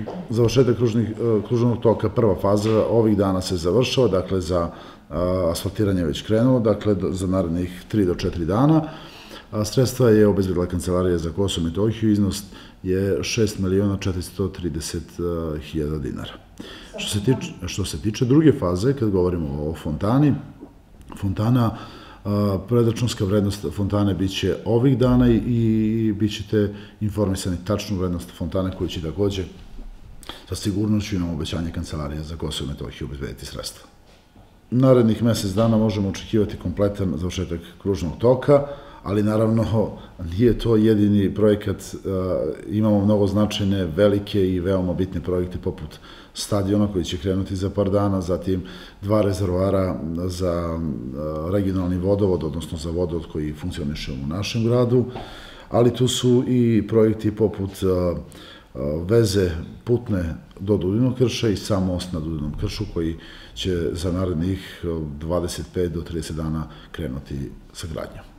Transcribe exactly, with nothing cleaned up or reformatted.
Završetak kružnog toka, prva faza, ovih dana se završava, dakle za asfaltiranje je već krenulo, dakle za narednih tri do četiri dana. Sredstva je obezbedila Kancelarija za Kosovo i Metohiju, iznos je šest miliona četiristo trideset hiljada dinara. Što se tiče druge faze, kad govorimo o fontani, fontana, predračunska vrednost fontane biće ovih dana i bit ćete informisani tačnu vrednost fontane koju će takođe sa sigurnošću imamo obećanje Kancelarije za Kosovo i Metohiju obezbediti sredstva. Narednih mesec dana možemo očekivati kompletan završetak kružnog toka, ali naravno nije to jedini projekat, imamo mnogo značajne, velike i veoma bitne projekte poput stadiona koji će krenuti za par dana, zatim dva rezervoara za regionalni vodovod, odnosno za vodovod koji funkcioniše u našem gradu, ali tu su i projekti poput veze putne do Dudinog krša i sam most na Dudinom kršu koji će za narednih dvadeset pet do trideset dana krenuti sa gradnjom.